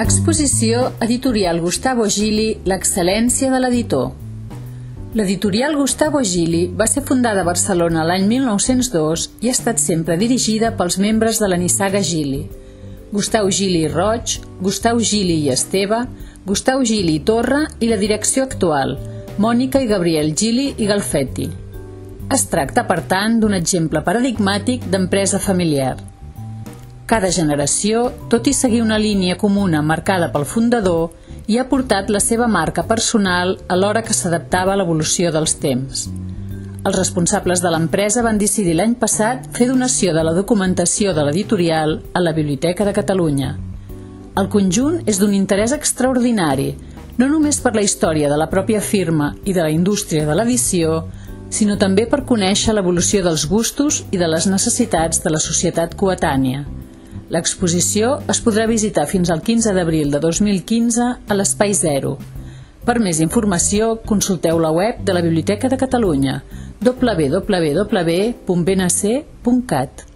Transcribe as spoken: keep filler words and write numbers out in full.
Exposició editorial Gustavo Gili, l'excel·lència de l'editor. L'editorial Gustavo Gili va ser fundada a Barcelona l'any mil nou-cents dos i ha estat sempre dirigida pels membres de la nissaga Gili. Gustau Gili i Roig, Gustau Gili i Esteve, Gustau Gili i Torra i la direcció actual, Mònica i Gabriel Gili i Galfetti. Es tracta, per tant, d'un exemple paradigmàtic d'empresa familiar. Cada generació, tot i seguir una línia comuna marcada pel fundador, hi ha portat la seva marca personal alhora que s'adaptava a l'evolució dels temps. Els responsables de l'empresa van decidir l'any passat fer donació de la documentació de l'editorial a la Biblioteca de Catalunya. El conjunt és d'un interès extraordinari, no només per la història de la pròpia firma i de la indústria de l'edició, sinó també per conèixer l'evolució dels gustos i de les necessitats de la societat coetània. L'exposició es podrà visitar fins al quinze d'abril de dos mil quinze a l'Espai Zero. Per més informació, consulteu la web de la Biblioteca de Catalunya, w w w punt b n c punt cat.